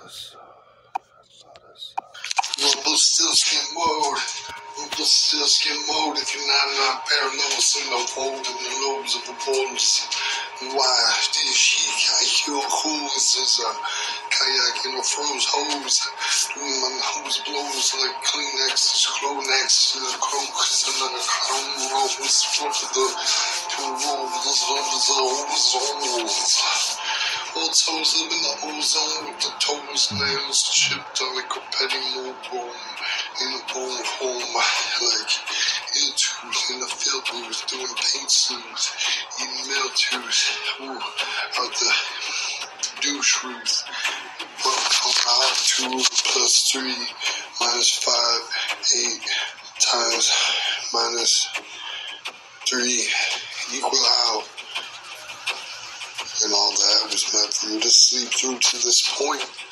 Rubber still skin mode. Rubber still skin mode. If you're not parallel, single fold in the lobes of the balls. Why? This chic, I hear hose is a kayak in a froze hose. Doing my hose blows like Kleenex, Clonex, Crocus, and then a crown rolls. Flip the two rolls. All toes live in the ozone with the toes, nails chipped on like a petty mold bone. In a bone home, like in a tooth, in a field booth, doing paint suits, eating meal tooth, out the douche roof. But come out 2 plus 3 minus 5, 8 times minus 3 equal out. And all that was meant for you to sleep through to this point.